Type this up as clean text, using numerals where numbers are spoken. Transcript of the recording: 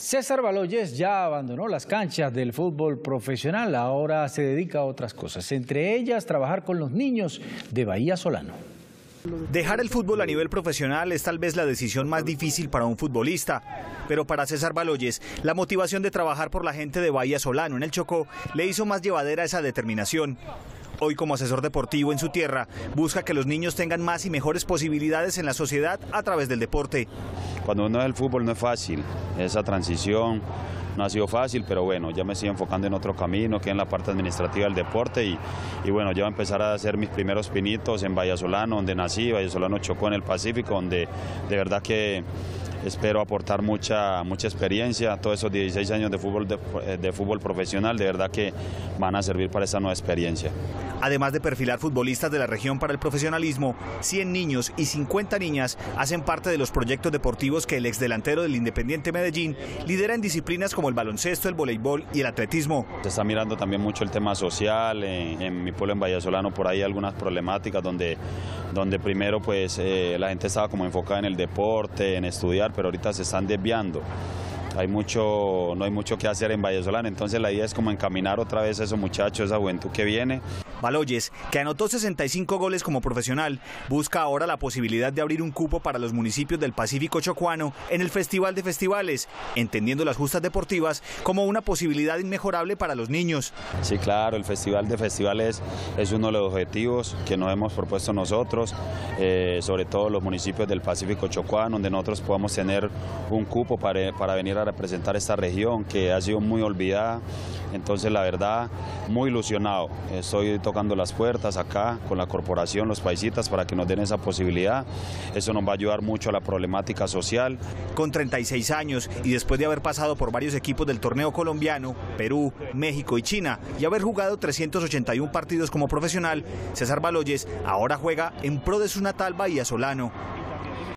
César Baloyes ya abandonó las canchas del fútbol profesional, ahora se dedica a otras cosas, entre ellas trabajar con los niños de Bahía Solano. Dejar el fútbol a nivel profesional es tal vez la decisión más difícil para un futbolista, pero para César Baloyes, la motivación de trabajar por la gente de Bahía Solano en el Chocó le hizo más llevadera esa determinación. Hoy, como asesor deportivo en su tierra, busca que los niños tengan más y mejores posibilidades en la sociedad a través del deporte. Cuando uno es el fútbol no es fácil, esa transición no ha sido fácil, pero bueno, ya me estoy enfocando en otro camino, que es en la parte administrativa del deporte y bueno, ya voy a empezar a hacer mis primeros pinitos en Bahía Solano, donde nací, Bahía Solano Chocó en el Pacífico, donde de verdad que espero aportar mucha experiencia. Todos esos 16 años de fútbol profesional, de verdad que van a servir para esa nueva experiencia. Además de perfilar futbolistas de la región para el profesionalismo, 100 niños y 50 niñas hacen parte de los proyectos deportivos que el exdelantero del Independiente Medellín lidera en disciplinas como el baloncesto, el voleibol y el atletismo. Se está mirando también mucho el tema social, en mi pueblo en Bahía Solano por ahí hay algunas problemáticas donde primero pues la gente estaba como enfocada en el deporte, en estudiar, pero ahorita se están desviando. No hay mucho que hacer en Bahía Solano, entonces la idea es como encaminar otra vez a esos muchachos, esa juventud que viene. Baloyes, que anotó 65 goles como profesional, busca ahora la posibilidad de abrir un cupo para los municipios del Pacífico chocuano en el Festival de Festivales, entendiendo las justas deportivas como una posibilidad inmejorable para los niños. Sí, claro, el Festival de Festivales es uno de los objetivos que nos hemos propuesto nosotros, sobre todo los municipios del Pacífico chocuano, donde nosotros podamos tener un cupo para venir a representar esta región que ha sido muy olvidada. Entonces la verdad, muy ilusionado, estoy tocando las puertas acá con la corporación, los paisitas, para que nos den esa posibilidad. Eso nos va a ayudar mucho a la problemática social. Con 36 años y después de haber pasado por varios equipos del torneo colombiano, Perú, México y China, y haber jugado 381 partidos como profesional, César Baloyes ahora juega en pro de su natal Bahía Solano.